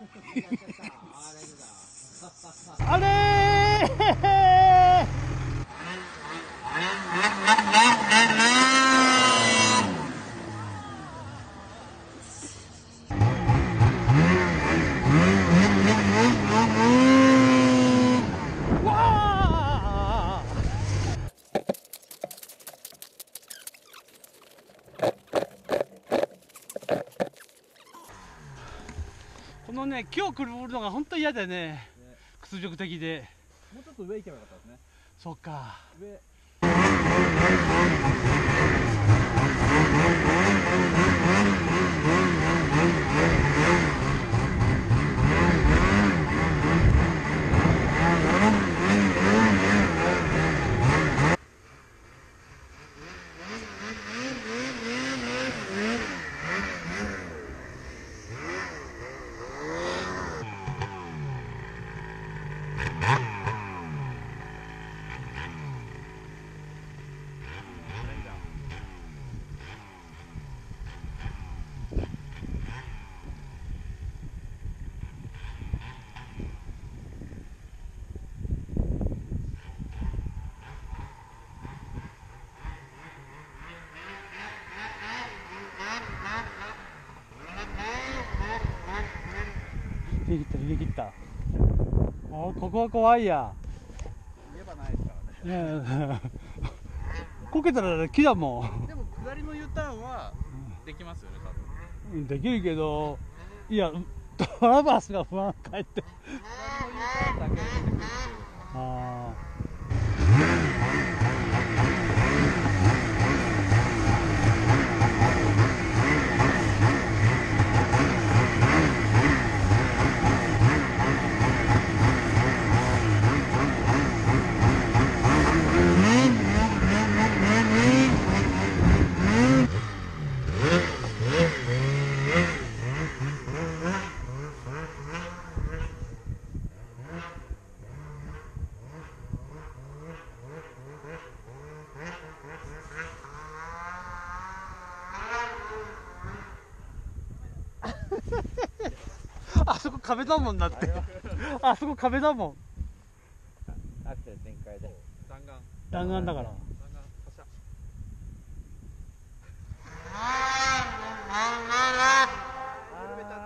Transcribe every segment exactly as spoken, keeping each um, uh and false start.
あれーこのね、木をくるぶるのが本当に嫌だよね。屈辱的で。 もうちょっと上行けばよかったですね。 そうか。 上。 逃げ切った逃げ切った。あ、ここは怖いや。 言えばないですからね。 ねえこけたら木だもん。 でも下りの U ターンはできますよね、多分。 できるけど、いやトラバースが不安かえって。 下りの U ターンだけ出てくるっていう。 ああ。あそこ壁だもんだって。あそこ壁だもん。 アクセル全開で。弾丸。 弾丸だから。 弾丸発射。緩めちゃった。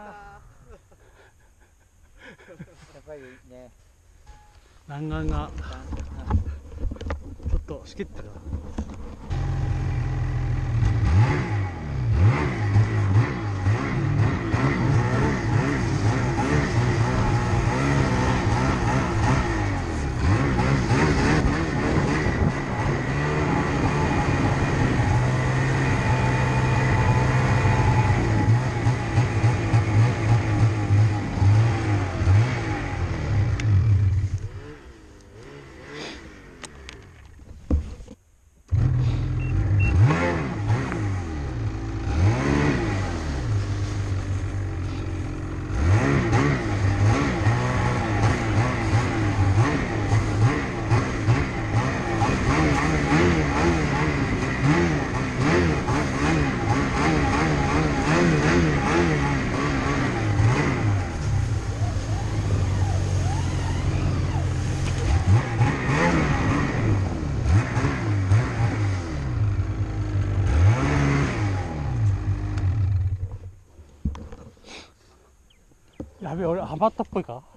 やっぱりね。 弾丸がちょっとしけってるな。やべえ、俺ハマったっぽいか。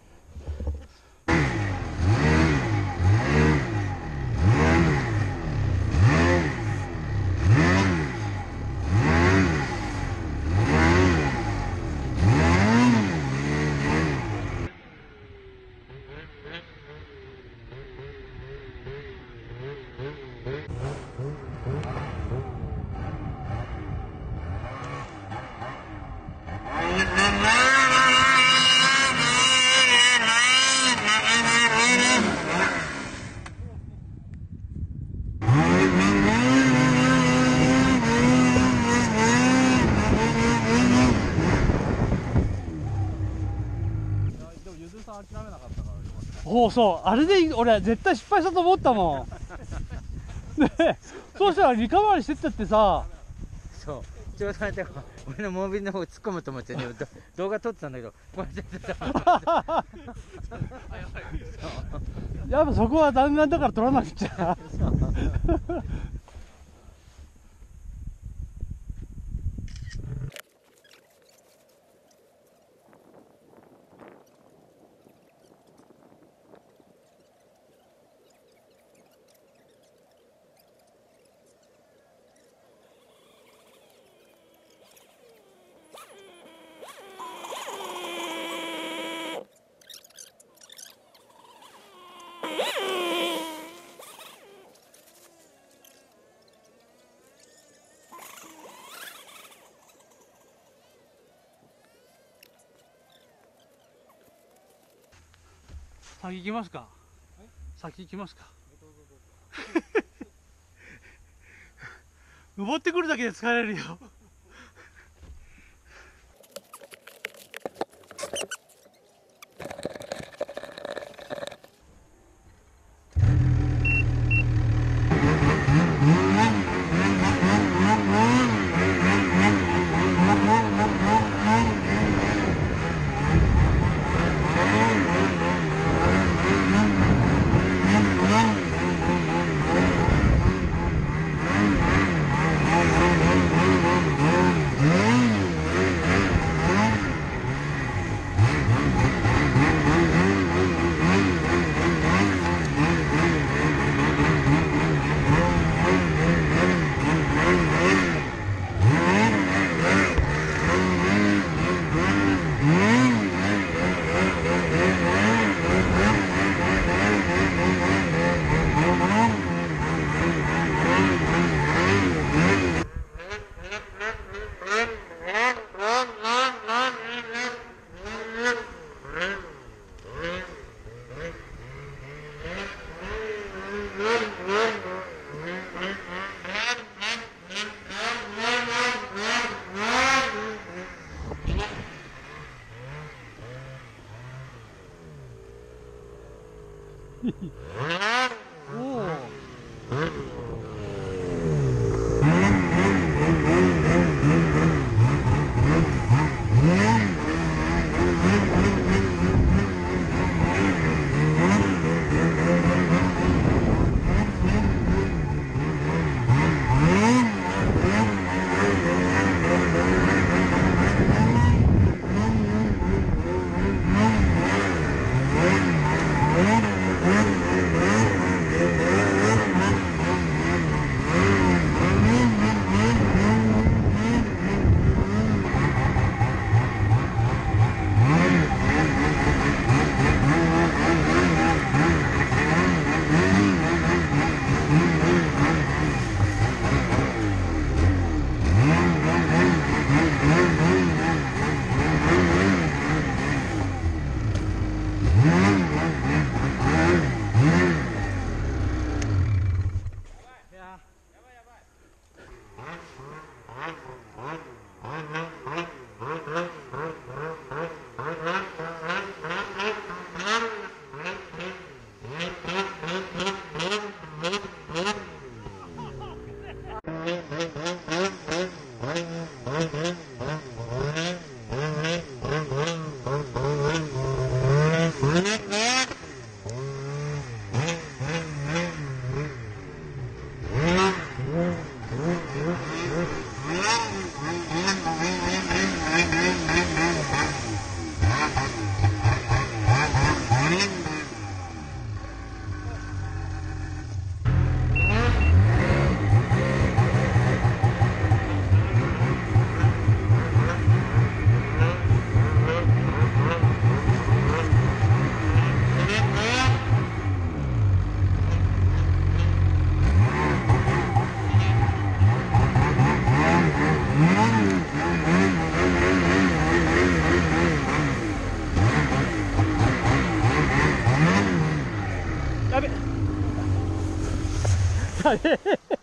そうそう、あれで俺絶対失敗したと思ったもん。で、そうしたらリカバリーしてっちゃってさ、 そうちょうど待って、俺のモービルの方突っ込むと思ってね、ど動画撮ってたんだけど、これちょっとやっぱそこは弾丸だから取らなくちゃ。先行きますか。先行きますか。登ってくるだけで疲れるよ。やべっ